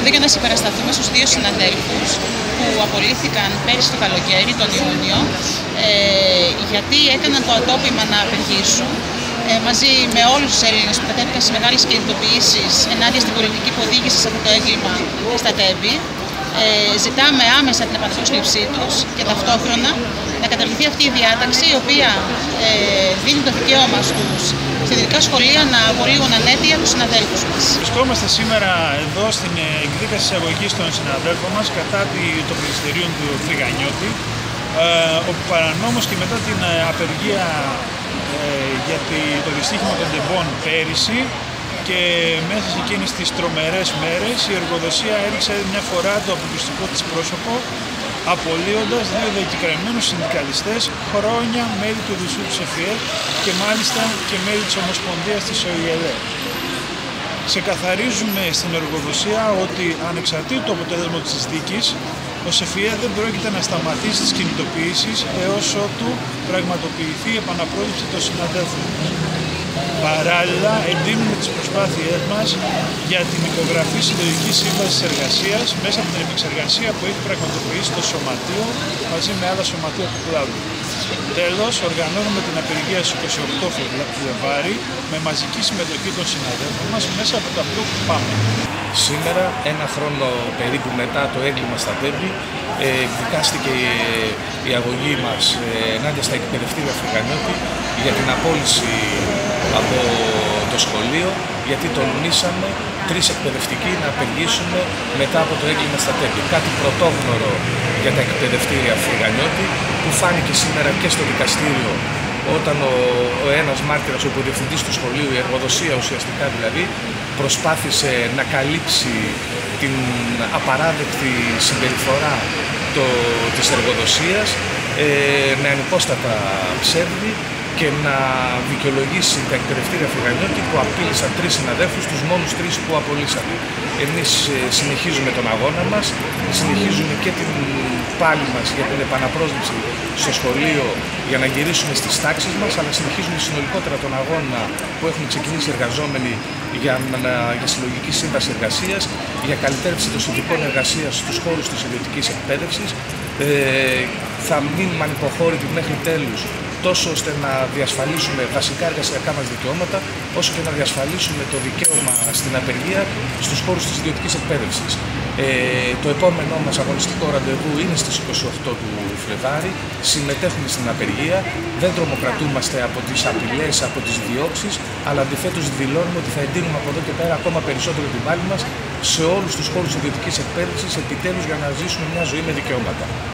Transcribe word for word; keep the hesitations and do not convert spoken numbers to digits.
εδώ για να συμπαρασταθούμε στους δύο συναδέλφους που απολύθηκαν πέρυσι το καλοκαίρι, τον Ιούνιο, ε, γιατί έκαναν το ατόπιμα να απεργήσουν ε, μαζί με όλους τους Έλληνες που κατέβηκαν σε μεγάλες κινητοποιήσεις ενάντια στην πολιτική που οδήγησε σε αυτό το έγκλημα στα Τέμπη. Ε, ζητάμε άμεσα την επαναπρόσληψή τους και ταυτόχρονα να καταργηθεί αυτή η διάταξη, η οποία ε, δίνει το δικαίωμα στους στα ειδικά σχολεία να απολύουν ανέτεια τους συναδέλφους μας. Βρισκόμαστε σήμερα εδώ στην εκδίκαση της αγωγής των συναδέλφων μας κατά των περιστερίων του Φρυγανιώτη, ε, όπου παρανόμως και μετά την απεργία ε, για το δυστύχημα των τεμπών πέρυσι και μέσα σε εκείνες τις τρομερές μέρες η εργοδοσία έριξε μια φορά το αποκλειστικό της πρόσωπο, απολύοντας δύο διακεκριμένους συνδικαλιστές, χρόνια μέλη του Δουσού του ΕΦΙΕ και μάλιστα και μέλη της Ομοσπονδίας της ΟΗΕΛΕ. Ξεκαθαρίζουμε στην εργοδοσία ότι ανεξαρτήτου το αποτέλεσμα της δίκης, ο ΣΕΦΙΕ δεν πρόκειται να σταματήσει τις κινητοποιήσεις έως ότου πραγματοποιηθεί η επαναπρόσληψη των συναδέλφων. Παράλληλα, εντείνουμε τις προσπάθειές μας για την υπογραφή συλλογικής σύμβασης εργασίας μέσα από την επεξεργασία που έχει πραγματοποιήσει το Σωματείο μαζί με άλλα σωματεία του κλάδου. Τέλος, οργανώνουμε την απεργία στις είκοσι οκτώ Φλεβάρι με μαζική συμμετοχή των συναδέλφων μας μέσα από τα μπλοκ Πάμε. Σήμερα, ένα χρόνο περίπου μετά το έγκλημα στα Τέμπη, εκδικάστηκε η αγωγή μας ενάντια στα εκπαιδευτήρια Φρυγανιώτη για την απόλυση από το σχολείο, γιατί τολμήσαμε τρεις εκπαιδευτικοί να απεργήσουν μετά από το έγκλημα στα Τέμπη. Κάτι πρωτόγνωρο για τα εκπαιδευτήρια Φρυγανιώτη, που φάνηκε σήμερα και στο δικαστήριο, όταν ο, ο ένας μάρτυρας, ο υποδιευθυντής του σχολείου, η εργοδοσία ουσιαστικά δηλαδή, προσπάθησε να καλύψει την απαράδεκτη συμπεριφορά το, της εργοδοσίας ε, με ανυπόστατα ψεύδι και να δικαιολογήσει τα εκπαιδευτήρια Φρυγανιώτη που απείλησαν τρεις συναδέλφους, τους μόνους τρεις που απολύσανε. Εμείς ε, συνεχίζουμε τον αγώνα μας, συνεχίζουμε και την πάλη μας για την επαναπρόσληψη στο σχολείο για να γυρίσουμε στις τάξεις μας, αλλά συνεχίζουμε συνολικότερα τον αγώνα που έχουν ξεκινήσει οι εργαζόμενοι για, για συλλογική σύμβαση εργασίας, για καλυτέρευση των συνθηκών εργασίας στους χώρους της ιδιωτικής εκπαίδευσης. Ε, θα μείνουμε ανυποχώρητοι μέχρι τέλους, τόσο ώστε να διασφαλίσουμε βασικά εργασιακά μας δικαιώματα, όσο και να διασφαλίσουμε το δικαίωμα στην απεργία στους χώρους της ιδιωτικής εκπαίδευσης. Ε, το επόμενό μας αγωνιστικό ραντεβού είναι στις είκοσι οκτώ του Φλεβάρι. Συμμετέχουμε στην απεργία, δεν τρομοκρατούμαστε από τις απειλές, από τις διώξεις, αλλά αντιθέτως δηλώνουμε ότι θα εντείνουμε από εδώ και πέρα ακόμα περισσότερο την πάλη μας σε όλους τους χώρους της ιδιωτικής εκπαίδευσης, επιτέλους για να ζήσουμε μια ζωή με δικαιώματα.